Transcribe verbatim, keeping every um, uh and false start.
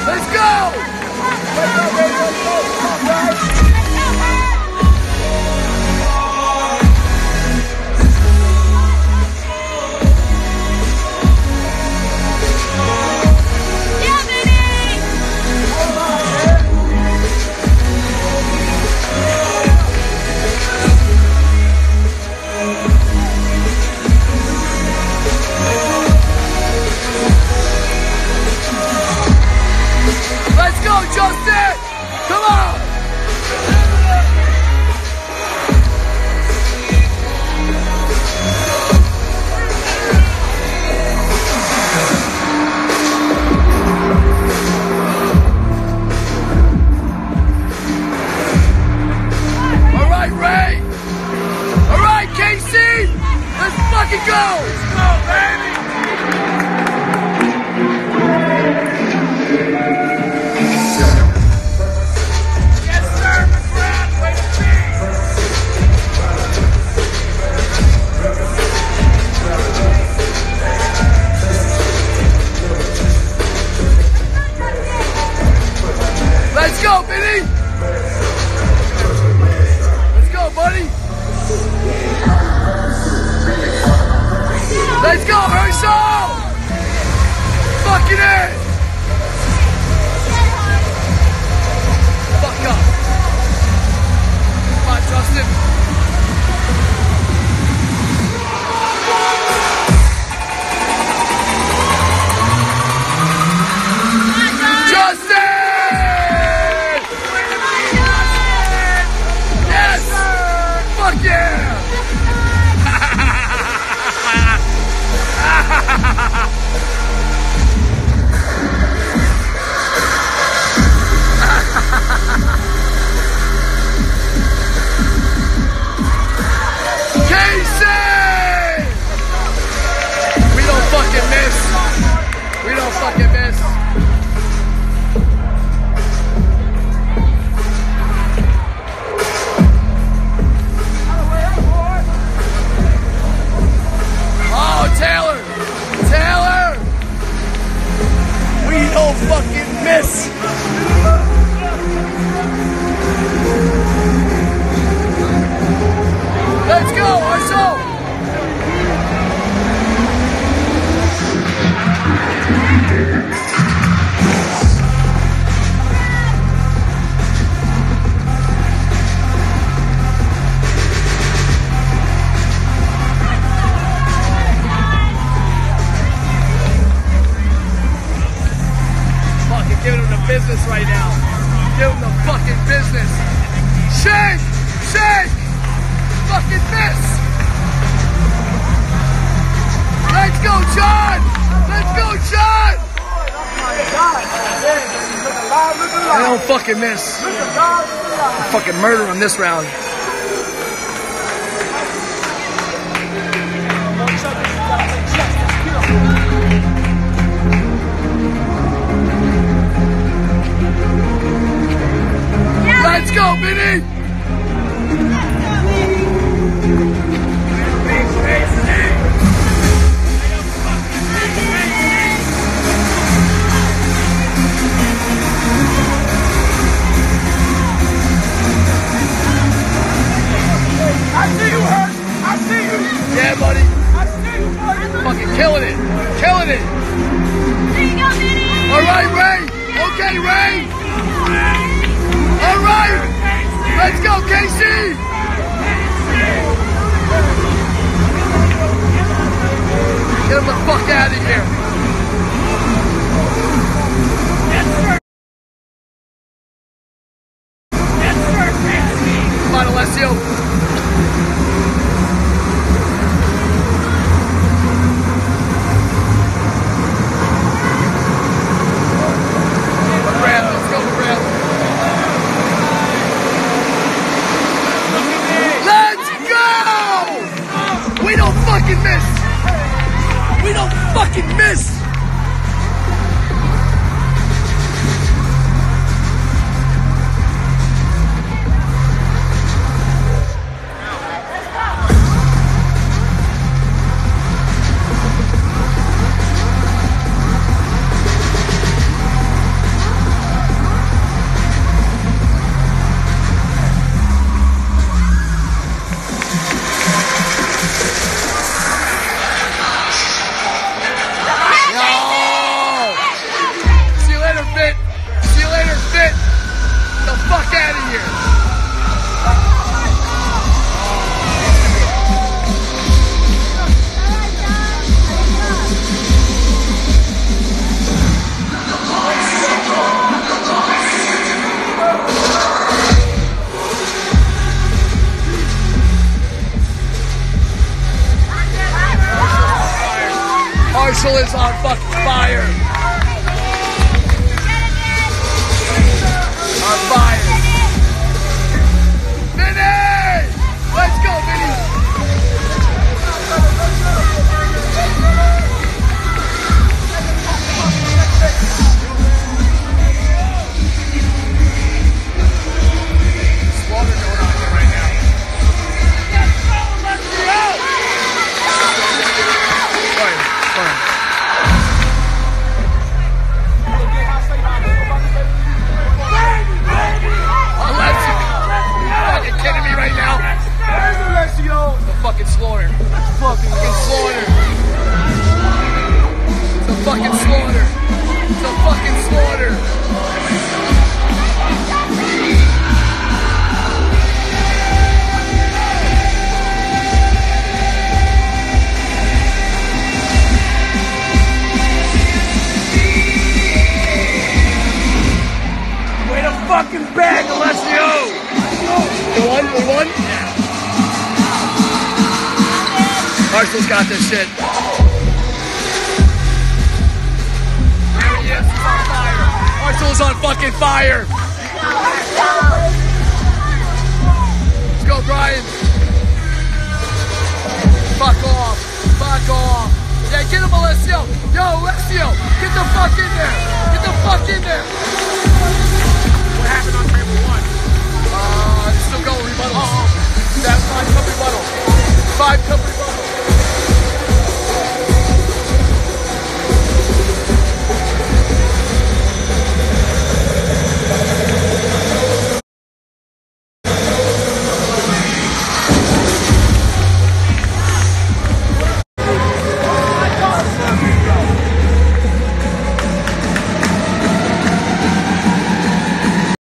Let's go! Let's go, baby. Let's go. Come on, guys. Let's go, Justin! Come on! All right, Ray! All right, Casey! Let's fucking go! Let's go, baby! Let's go, Benny! Let's go, buddy! Let's go, Herschel! Fucking in! Fuck up. Come on, Justin. Justin! Fuck yeah! Casey! We don't fucking miss. We don't fucking miss. Taylor! Taylor! We don't fucking miss! Let's go, Arso! Giving him the business right now. Give him the fucking business. Shake! Shake! Fucking miss! Let's go, John! Let's go, John! I don't fucking miss. Fucking murder on this round. Let's go, Benny! I see you, Hurt. I see you. Yeah, buddy. I see you, buddy. Fucking killing it. Killing it. There you go, Benny. All right, Ray. Okay, Ray. All right. Let's go, Casey. Get him the fuck out of here. Come on, Alessio. Let's go, Brad. Marshall is on fucking fire. On fire. Vinny! Let's go, Vinny! Slaughter going on here right now. Let's go, let's go! Fire, fire. Kidding me right now? The fucking slaughter. Fucking slaughter. It's a fucking slaughter. It's a fucking slaughter. Way to fucking bag, Alessio! We won? We won? Yeah. Marshall's got this shit. There he is. He's on fire. Marshall's on fucking fire. Let's go, Brian. Fuck off. Fuck off. Yeah, get him, Alessio. Yo, Alessio. Get the fuck in there. Get the fuck in there. What happened on table one? Uh, it's still going, rebuttal. Oh, oh. That's five cup rebuttal. Five cup